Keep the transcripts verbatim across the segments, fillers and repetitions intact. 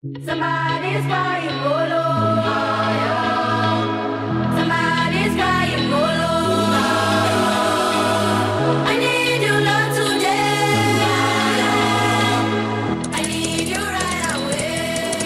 Somebody's crying Bolo. Somebody's crying Bolo. I need you not today. I need you right away.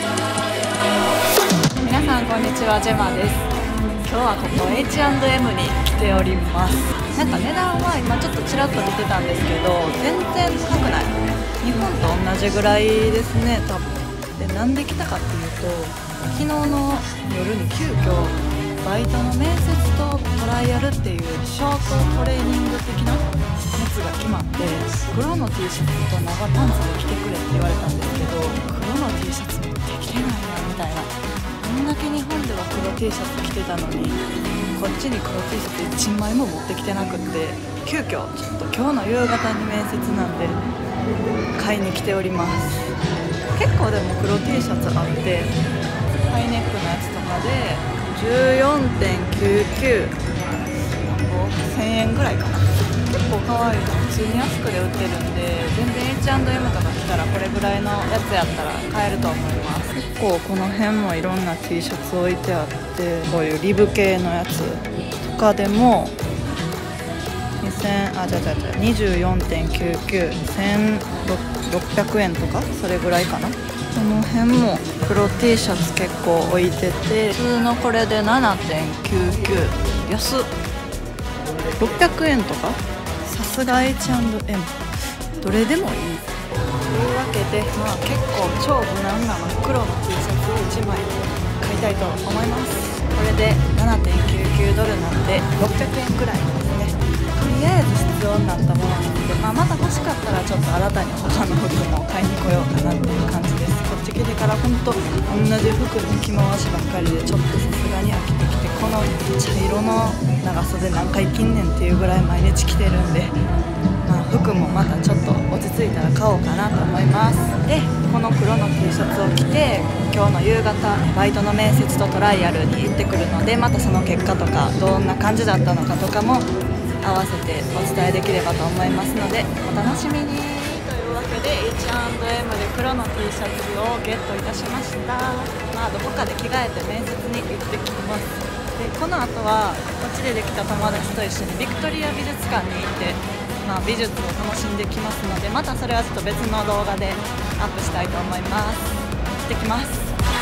皆さんこんにちは、ジェマです。今日はここ エイチアンドエム に来ております。なんか値段は今ちょっとちらっと見てたんですけど、全然高くない。日本と同じぐらいですね、多分。で、なんで来たかっていうと、昨日の夜に急遽バイトの面接とトライアルっていうショートトレーニング的なやつが決まって、黒の T シャツと長パンツで着てくれって言われたんですけど、黒の T シャツ持ってきてないなみたいな。こんだけ日本では黒 T シャツ着てたのに、こっちに黒 T シャツいちまいも持ってきてなくって、急遽ちょっと今日の夕方に面接なんで買いに来ております。結構でも黒 T シャツあって、ハイネックのやつとかで じゅうよんてんきゅうきゅう せんえんぐらいかな。結構可愛いの普通に安くで売ってるんで、全然 エイチアンドエム とか来たらこれぐらいのやつやったら買えると思います。結構この辺もいろんな T シャツ置いてあって、こういうリブ系のやつとかでもにせんあじゃじゃじゃにじゅうよんてんきゅうきゅう せんろっぴゃくえんとかそれぐらいかな。この辺も黒 T シャツ結構置いてて、普通のこれで ななてんきゅうきゅう、安っ。ろっぴゃくえんとか、さすが エイチアンドエム どれでもいいというわけで、まあ結構超無難な真っ黒の T シャツをいちまい買いたいと思います。これで ななてんきゅうきゅうドルなんでろっぴゃくえんくらいですね。とりあえず必要になったものなので、まあ、また欲しかったらちょっと新たに他の服も買いに来ようかなっていう感じです。こっち来てからほんと同じ服の着回しばっかりでちょっとさすがに飽きてきて、この茶色の長袖何回着んねんっていうぐらい毎日着てるんで、まあ、服もまたちょっと落ち着いたら買おうかなと思います。で、この黒の T シャツを着て今日の夕方バイトの面接とトライアルに行ってくるので、またその結果とかどんな感じだったのかとかも合わせてお伝えできればと思いますので、お楽しみに。というわけで エイチアンドエム で黒の T シャツをゲットいたしました。まあどこかで着替えて面接に行ってきます。で、この後はこっちでできた友達と一緒にビクトリア美術館に行って、まあ、美術を楽しんできますので、またそれはちょっと別の動画でアップしたいと思います。行ってきます。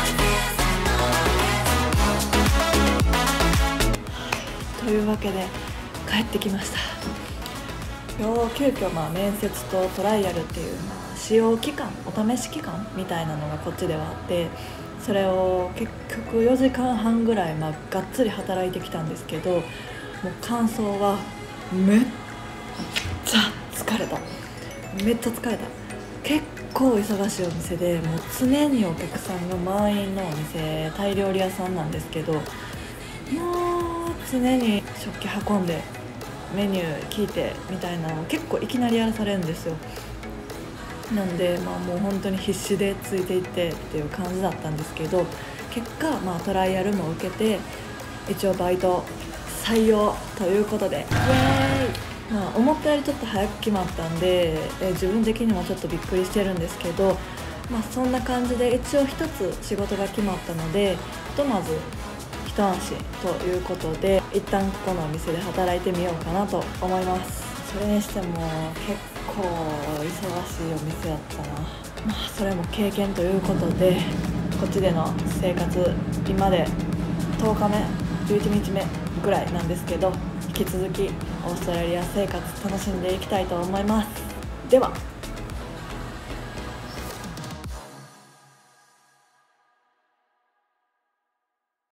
というわけで帰ってきました。今日急遽まあ面接とトライアルっていう、まあ、試用期間、お試し期間みたいなのがこっちではあって、それを結局よじかんはんぐらい、まあ、がっつり働いてきたんですけど、もう感想はめっちゃ疲れた。めっちゃ疲れた。結構忙しいお店で、もう常にお客さんが満員のお店、タイ料理屋さんなんですけど、もう常に食器運んでメニュー聞いてみたいなのを結構いきなりやらされるんですよ。なんで、まあ、もう本当に必死でついていってっていう感じだったんですけど、結果、まあ、トライアルも受けて一応バイト採用ということで、イエーイ。まあ、思ったよりちょっと早く決まったんで、え自分的にもちょっとびっくりしてるんですけど、まあ、そんな感じで一応一つ仕事が決まったので、ひとまず一安心ということで、一旦ここのお店で働いてみようかなと思います。それにしても結構忙しいお店やったな。まあそれも経験ということで、こっちでの生活今でとおかめじゅういちにちめぐらいなんですけど、引き続きオーストラリア生活楽しんでいきたいと思います。では。